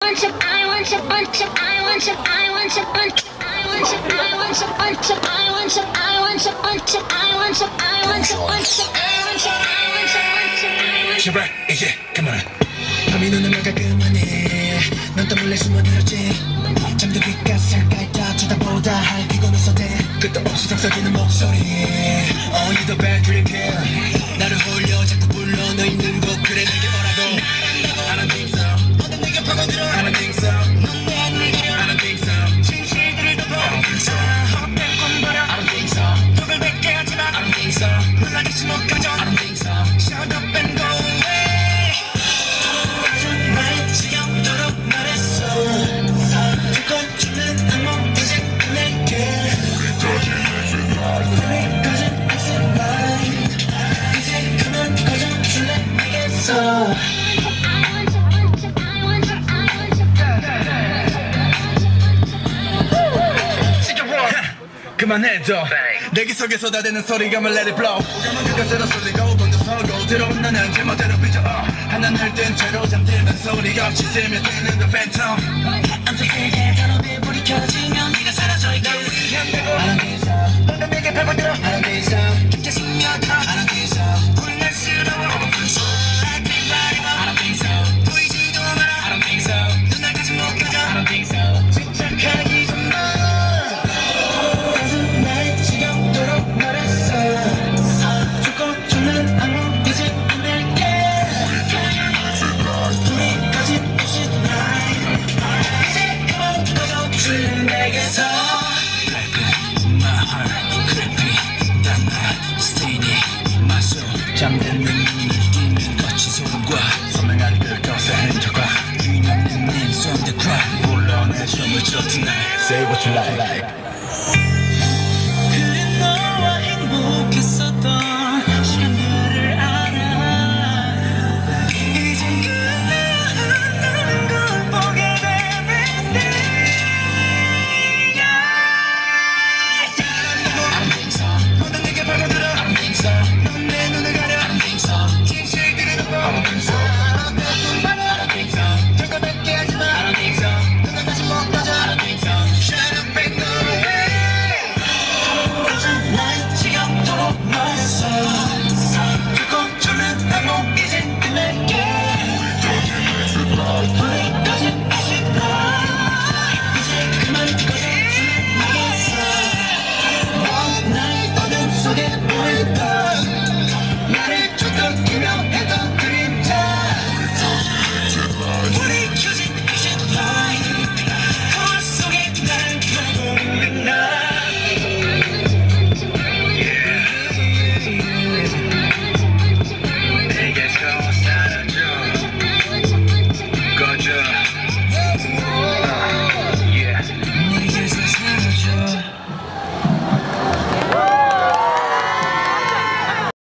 제발 이제 그만. 밤이 눈을 막아 그만해. 넌 또 몰래 숨어들었지. 잠든 귓가에 가까이 다 쳐다보다 할퀴고 웃어대. 끝도 없이 속삭이는 목소리. Oh you the bad dream killer. 나를 홀려 자꾸 불러 너 있는 곳. 그래 내게 오라고. I don't think so. 모든 내게 파고들어. I don't think so. 넌 내 안을 가려. I don't think so. 진실들을 덮어. I don't think so. 헛된 꿈 버려. I don't think so. 독을 뱉게 하지마. I don't think so. 놀라기지 못 가져. I don't think so. Shut up and go away. 정말 지겹도록 말했어. 조건 주는 악몽 이제 끝낼게. 우리까지 it's alright. 이제 그만 꺼져줄래 내게서. 그만해줘. 내기 속에 쏟아대는 소리가 let it blow. 오감은 그것으로 쏠리고 번져서고 들어온 나는 제멋대로 삐져. 하나는 뜬 채로 잠들면 소리가 없이 스며드는 the phantom. 암튼 세계 단어에 불이 켜지면 네가 사라져 있게. 널 위한다고 I don't think so. 너는 내게 파고들어 I don't think so. 깊게 스며들어 I don't think so. 혼란스러워 I don't think so. I don't think so. 보이지도 마라 I don't think so. 눈알까지 못 가져 I don't think so. 집착하기 전만 잠든 눈이 뛰는 거친 소음과 선명한 그것의 흔적과 주인 없는 names on the ground. 불러내 숨을 줘 tonight. Say what you like.